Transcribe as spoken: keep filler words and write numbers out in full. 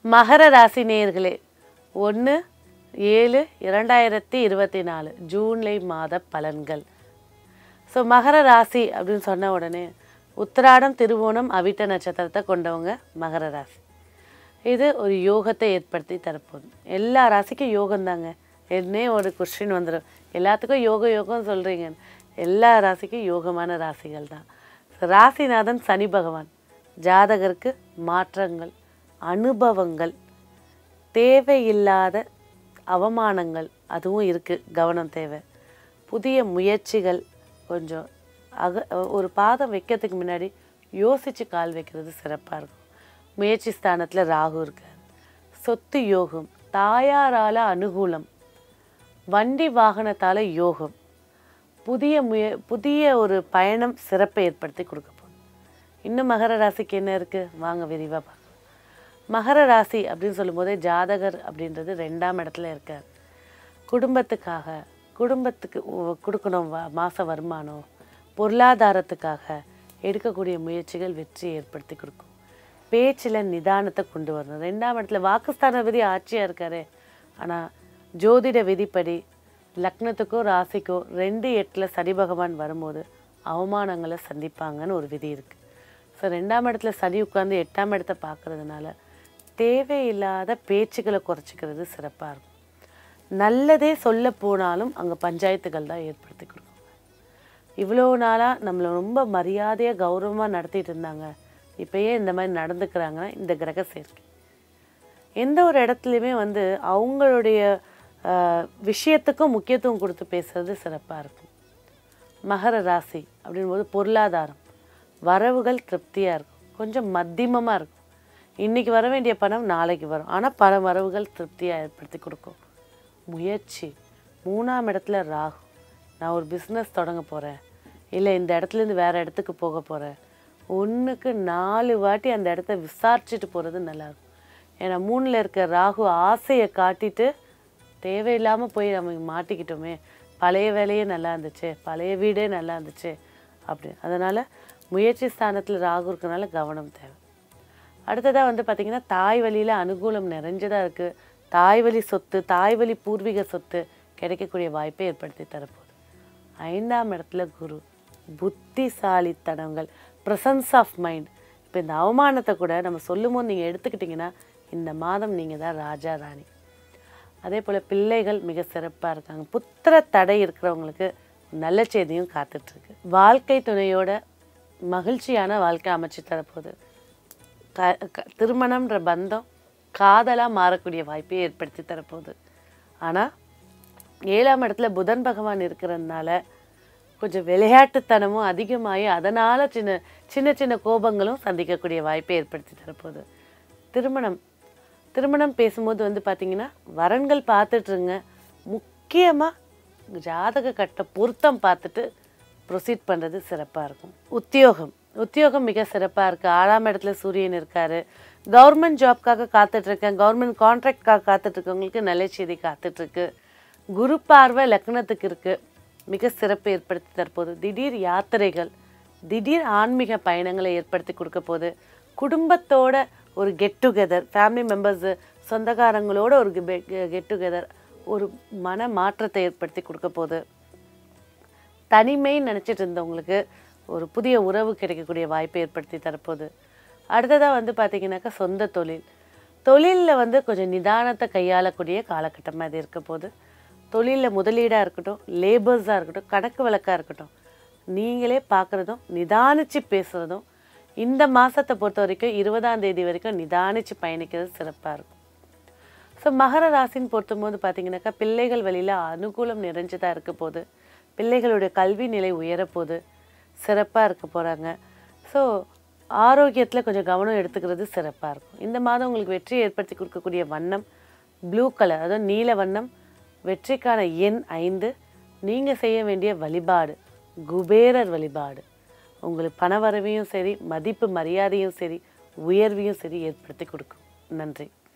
மகர ராசி நேயர்களே, ஒன்று ஏழு இரண்டாயிரத்தி இருபத்தி நாலு ஜூலை மாத பலன்கள். ஸோ மகர ராசி அப்படின்னு சொன்ன உடனே உத்திராடம் திருவோணம் அவிட்ட நட்சத்திரத்தை கொண்டவங்க மகர ராசி. இது ஒரு யோகத்தை ஏற்படுத்தி தரப்போகுது. எல்லா ராசிக்கும் யோகம்தாங்க. என்னே ஒரு கொஸ்டின் வந்துடும், எல்லாத்துக்கும் யோக யோகம் சொல்கிறீங்க. எல்லா ராசிக்கும் யோகமான ராசிகள் தான். ராசிநாதன் சனி பகவான். ஜாதகருக்கு மாற்றங்கள், அனுபவங்கள், தேவையில்லாத அவமானங்கள் அதுவும் இருக்குது, கவனம் தேவை. புதிய முயற்சிகள், கொஞ்சம் அக ஒரு பாதம் வைக்கிறதுக்கு முன்னாடி யோசித்து கால் வைக்கிறது சிறப்பாக இருக்கும். முயற்சி ஸ்தானத்தில் ராகு இருக்கார். சொத்து யோகம், தாயாரால் அனுகூலம், வண்டி வாகனத்தால் யோகம், புதிய முய புதிய ஒரு பயணம் சிறப்பை ஏற்படுத்தி கொடுக்க போகுது. இன்னும் மகர ராசிக்கு என்ன இருக்குது வாங்க விரிவாக பார்க்கலாம். மகர ராசி அப்படின்னு சொல்லும்போதே ஜாதகர் அப்படின்றது ரெண்டாம் இடத்துல இருக்கார். குடும்பத்துக்காக, குடும்பத்துக்கு கொடுக்கணும் மாத வருமானம், பொருளாதாரத்துக்காக எடுக்கக்கூடிய முயற்சிகள் வெற்றியை ஏற்படுத்தி கொடுக்கும். பேச்சில் நிதானத்தை கொண்டு வரணும். ரெண்டாம் இடத்துல வாக்குஸ்தான விதி ஆட்சியாக இருக்காரு. ஆனால் ஜோதிட விதிப்படி லக்னத்துக்கோ ராசிக்கோ ரெண்டு எட்டில் சனி பகவான் வரும்போது அவமானங்களை சந்திப்பாங்கன்னு ஒரு விதி இருக்குது. ஸோ ரெண்டாம் இடத்துல சனி உட்காந்து எட்டாம் இடத்த பார்க்குறதுனால தேவையில்லாத பேச்சுக்களை குறைச்சிக்கிறது சிறப்பாக இருக்கும். நல்லதே சொல்ல போனாலும் அங்கே பஞ்சாயத்துகள் தான் ஏற்படுத்தி கொடுக்கும். இவ்வளோ நாளாக நம்மளை ரொம்ப மரியாதையாக கௌரவமாக நடத்திட்டு இருந்தாங்க, இப்போயே இந்த மாதிரி நடந்துக்கிறாங்கன்னா இந்த கிரக சேர்க்கை. எந்த ஒரு இடத்துலையுமே வந்து அவங்களுடைய விஷயத்துக்கும் முக்கியத்துவம் கொடுத்து பேசுறது சிறப்பாக இருக்கும். மகர ராசி அப்படின்போது பொருளாதாரம், வரவுகள் திருப்தியாக இருக்கும், கொஞ்சம் மத்தியமமாக இருக்கும். இன்றைக்கி வர வேண்டிய பணம் நாளைக்கு வரும், ஆனால் பல வரவுகள் திருப்தியாக ஏற்படுத்தி கொடுக்கும். முயற்சி, மூணாம் இடத்துல ராகு. நான் ஒரு பிஸ்னஸ் தொடங்க போகிறேன், இல்லை இந்த இடத்துலேருந்து வேறு இடத்துக்கு போக போகிறேன், ஒன்றுக்கு நாலு வாட்டி அந்த இடத்த விசாரிச்சுட்டு போகிறது நல்லாயிருக்கும். ஏன்னா மூணில் இருக்க ராகு ஆசையை காட்டிட்டு தேவையில்லாமல் போய் நம்ம மாட்டிக்கிட்டோமே, பழைய வேலையே நல்லா இருந்துச்சு, பழைய வீடே நல்லா இருந்துச்சு அப்படி. அதனால் முயற்சி ஸ்தானத்தில் ராகு இருக்கனால கவனம் தேவை. அடுத்ததாக வந்து பார்த்திங்கன்னா தாய் வழியில் அனுகூலம் நிறைஞ்சதாக இருக்குது. தாய் வழி சொத்து, தாய் வழி பூர்வீக சொத்து கிடைக்கக்கூடிய வாய்ப்பை ஏற்படுத்தி தரப்போகுது. ஐந்தாம் இடத்துல குரு, புத்திசாலித்தனங்கள், ப்ரெசன்ஸ் ஆஃப் மைண்ட். இப்போ இந்த அவமானத்தை கூட நம்ம சொல்லும் போது நீங்கள் எடுத்துக்கிட்டிங்கன்னா இந்த மாதம் நீங்கள் தான் ராஜா ராணி. அதே போல் பிள்ளைகள் மிக சிறப்பாக இருக்காங்க. புத்திர தடை இருக்கிறவங்களுக்கு நல்ல செய்தியும் காத்துட்ருக்கு. வாழ்க்கை துணையோட மகிழ்ச்சியான வாழ்க்கை அமைச்சு தரப்போகுது. க திருமணம்ன்ற பந்தம் காதலாக மாறக்கூடிய வாய்ப்பை ஏற்படுத்தி தரப்போகுது. ஆனால் ஏழாம் இடத்துல புதன் பகவான் இருக்கிறதுனால கொஞ்சம் விளையாட்டுத்தனமும் அதிகமாகி அதனால் சின்ன சின்ன சின்ன கோபங்களும் சந்திக்கக்கூடிய வாய்ப்பை ஏற்படுத்தி தரப்போகுது. திருமணம் திருமணம் பேசும்போது வந்து பார்த்திங்கன்னா வரன்கள் பார்த்துட்ருங்க. முக்கியமாக ஜாதக கட்ட பொருத்தம் பார்த்துட்டு ப்ரொசீட் பண்ணுறது சிறப்பாக இருக்கும். உத்தியோகம் உத்தியோகம் மிக சிறப்பாக இருக்குது. ஆறாம் இடத்துல சூரியன் இருக்கார். கவர்மெண்ட் ஜாப்காக காத்துட்ருக்கேன், கவர்மெண்ட் கான்ட்ராக்ட்காக காத்துட்ருக்கவங்களுக்கு நல்ல செய்தி காத்துட்ருக்கு. குரு பார்வை லக்னத்துக்கு இருக்குது, மிக சிறப்பு ஏற்படுத்தி தற்போது. திடீர் யாத்திரைகள், திடீர் ஆன்மீக பயணங்களை ஏற்படுத்தி கொடுக்க போது. குடும்பத்தோட ஒரு கெட் டுகெதர், ஃபேமிலி மெம்பர்ஸு சொந்தக்காரங்களோட ஒரு கெட் டுகெதர் ஒரு மன மாற்றத்தை ஏற்படுத்தி கொடுக்க போகுது. தனிமைன்னு நினச்சிட்டு இருந்தவங்களுக்கு ஒரு புதிய உறவு கிடைக்கக்கூடிய வாய்ப்பை ஏற்படுத்தி தரப்போகுது. அடுத்ததாக வந்து பார்த்திங்கனாக்கா சொந்த தொழில். தொழிலில் வந்து கொஞ்சம் நிதானத்தை கையாளக்கூடிய காலகட்டமாக இது இருக்க போது. தொழிலில் முதலீடாக இருக்கட்டும், லேபர்ஸாக இருக்கட்டும், கணக்கு வழக்காக இருக்கட்டும், நீங்களே பார்க்குறதும் நிதானித்து பேசுகிறதும் இந்த மாதத்தை பொறுத்த வரைக்கும் இருபதாம் தேதி வரைக்கும் நிதானித்து பயணிக்கிறது சிறப்பாக இருக்கும். ஸோ மகர ராசின்னு பொறுத்தும் போது பார்த்திங்கனாக்கா பிள்ளைகள் வழியில் அனுகூலம் நிறைஞ்சதாக இருக்க போது. பிள்ளைகளுடைய கல்வி நிலை உயரப்போது, சிறப்பாக இருக்க போகிறாங்க. ஸோ ஆரோக்கியத்தில் கொஞ்சம் கவனம் எடுத்துக்கிறது சிறப்பாக இருக்கும். இந்த மாதம் உங்களுக்கு வெற்றியை ஏற்படுத்தி கொடுக்கக்கூடிய வண்ணம் ப்ளூ கலர், அதாவது நீல வண்ணம். வெற்றிக்கான எண் ஐந்து. நீங்கள் செய்ய வேண்டிய வழிபாடு குபேரர் வழிபாடு. உங்களுக்கு பண வரவையும் சரி, மதிப்பு மரியாதையும் சரி, உயர்வையும் சரி ஏற்படுத்தி கொடுக்கும். நன்றி.